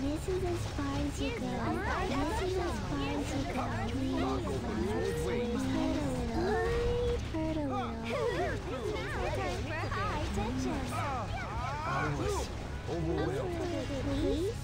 This is as far as you go. This is as far as you go. Please, hurt a little. Now time for high tension. Please.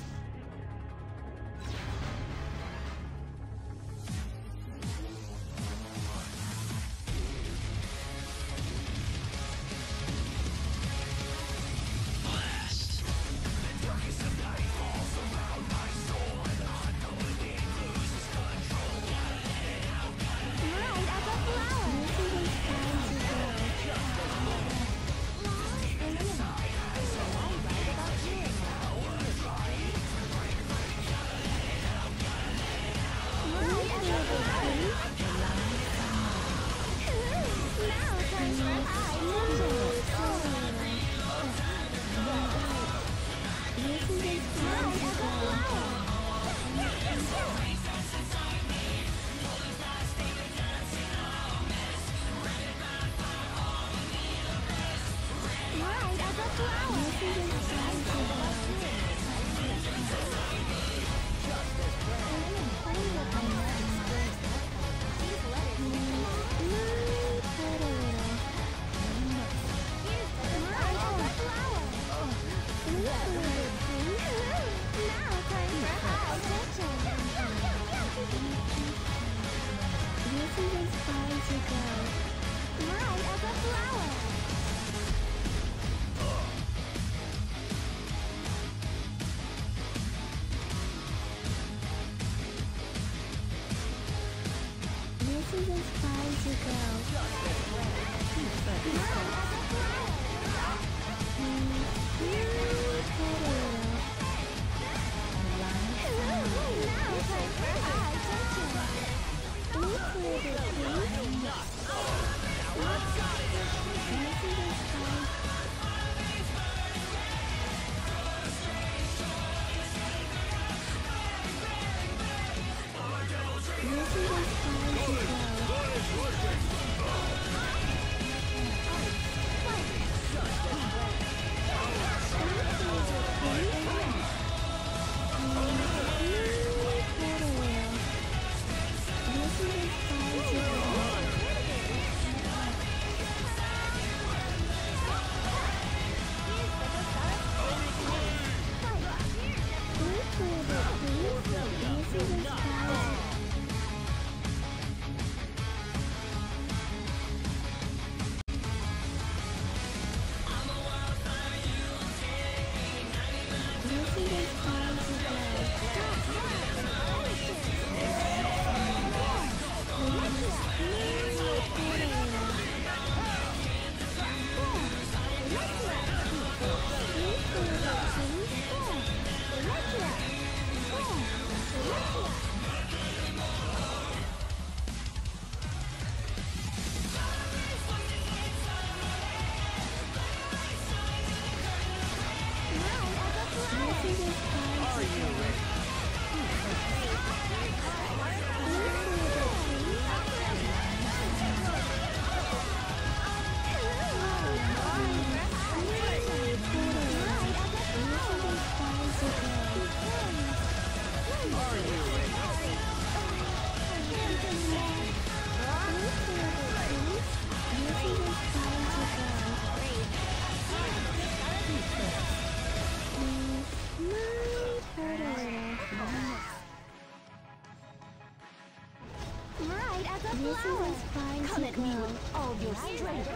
Come at me with all your strength.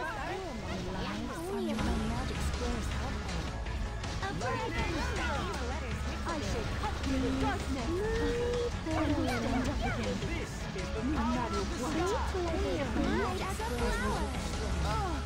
Only if my magic squares help. I shall cut through the darkness. I will stand up again. No matter what. Only if my magic squares help.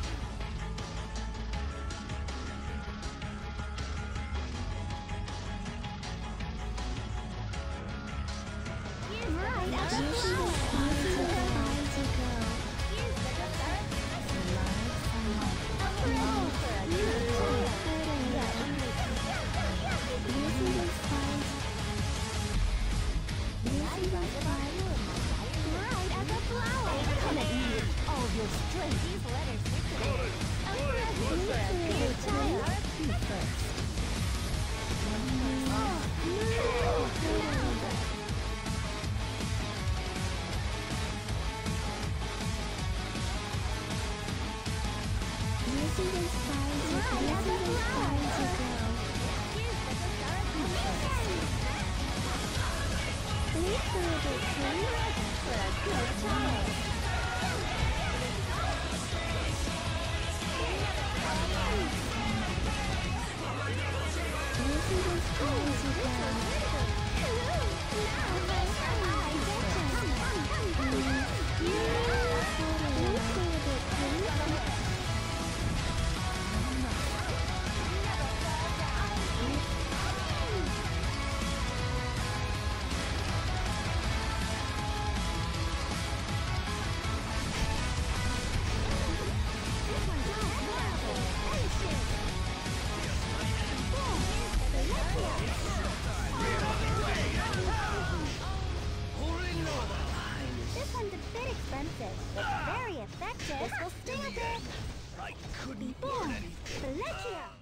This one's a bit expensive, but very effective. This will sting a bit. I couldn't Boom! Felicia!